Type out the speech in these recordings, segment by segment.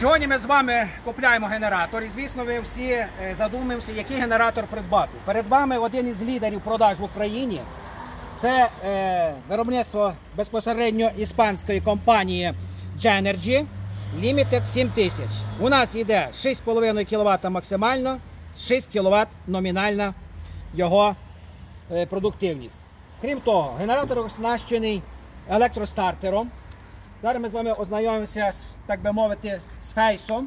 Сьогодні ми з вами купляємо генератор і, звісно, ви всі задумаємося, який генератор придбати. Перед вами один із лідерів продаж в Україні. Це виробництво безпосередньо іспанської компанії Genergy Limited 7000. У нас йде 6,5 кВт максимально, 6 кВт номінальна його продуктивність. Крім того, генератор оснащений електростартером. Зараз ми з вами ознайомимося, так би мовити, з фейсом.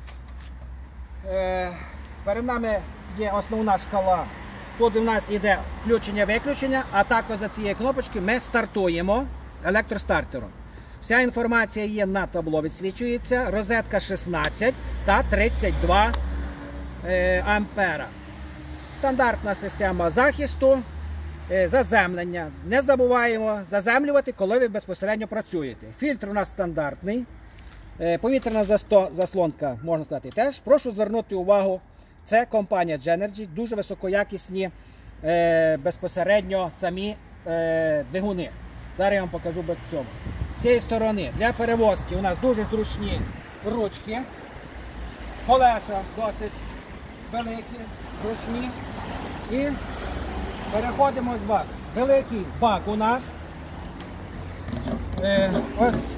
Перед нами є основна шкала. Тут у нас йде включення-виключення, а також за цією кнопочкою ми стартуємо електростартером. Вся інформація є на табло, відсвічується. Розетка 16 та 32 ампера. Стандартна система захисту. Заземлення. Не забуваємо заземлювати, коли ви безпосередньо працюєте. Фільтр у нас стандартний. Повітряна заслонка, можна сказати, теж. Прошу звернути увагу, це компанія Genergy, дуже високоякісні безпосередньо самі двигуни. Зараз я вам покажу без цього. З цієї сторони для перевозки у нас дуже зручні ручки. Колеса досить великі, зручні. І переходимо з бак. Великий бак у нас. Ось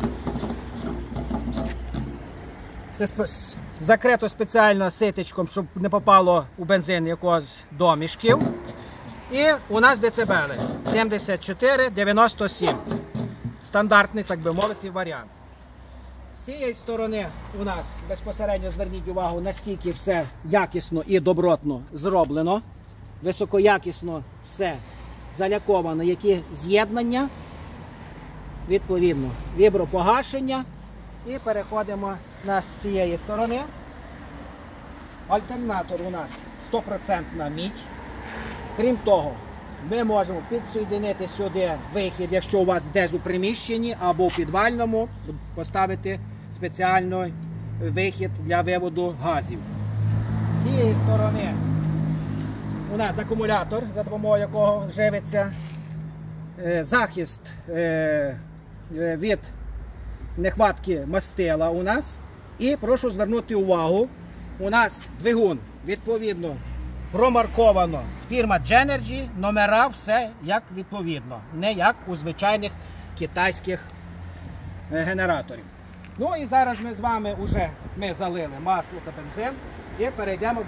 закрито спеціально ситечком, щоб не попало у бензин якогось домішків. І у нас децибели 74-97. Стандартний, так би мовити, варіант. З цієї сторони у нас безпосередньо, зверніть увагу, настільки все якісно і добротно зроблено. Високоякісно все заляковано, які з'єднання, відповідно, вібропогашення. І переходимо з цієї сторони. Альтернатор у нас 100% мідь. Крім того, ми можемо підсоєдинити сюди вихід, якщо у вас десь у приміщенні або в підвальному, поставити спеціальний вихід для виводу газів. З цієї сторони у нас акумулятор, за допомогою якого живиться, захист від нехватки мастила у нас. І прошу звернути увагу, у нас двигун, відповідно, промарковано фірма Genergy, номера все як відповідно, не як у звичайних китайських генераторів. Ну і зараз ми з вами вже залили масло та бензин і перейдемо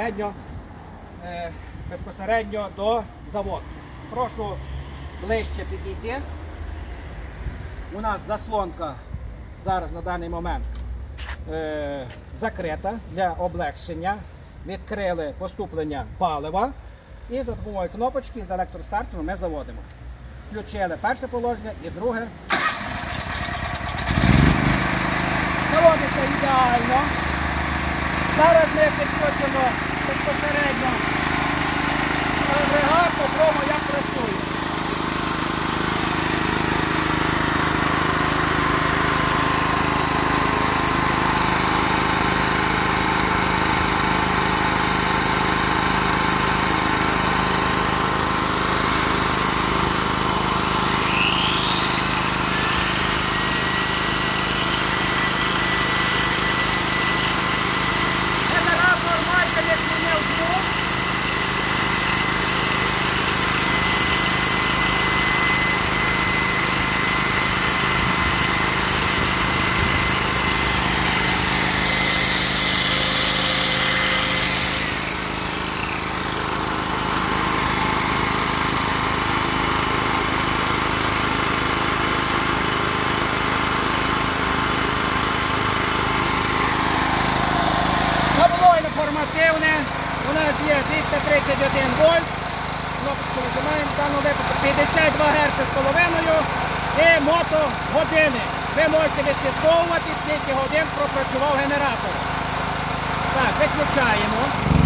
безпосередньо до заводки. Прошу ближче підійти. У нас заслонка зараз на даний момент закрита для облегшення. Відкрили поступлення палива і за допомогою кнопочки з електростартером ми заводимо. Включили перше положення і друге. Заводиться ідеально. Зараз ми підключимо безпосередньо агрегат, попробуємо, як працює. У нас є 231 вольт, кнопочку нажимаємо, в даному випадку 52 Гц з половиною і мотогодини. Ви можете відслідковувати, скільки годин пропрацював генератор. Так, виключаємо.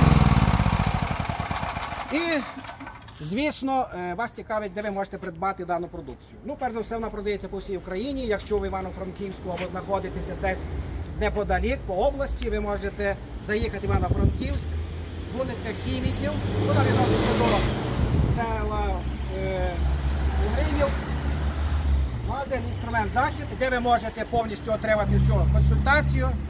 І, звісно, вас цікавить, де ви можете придбати дану продукцію. Ну, перш за все, вона продається по всій Україні. Якщо ви в Івано-Франківську або знаходитеся десь неподалік, по області, ви можете заїхати в Івано-Франківськ, вулиця Хіміків, вона відноситься до села Угринів. Магазин «Інструмент Захід», де ви можете повністю отримати всю консультацію.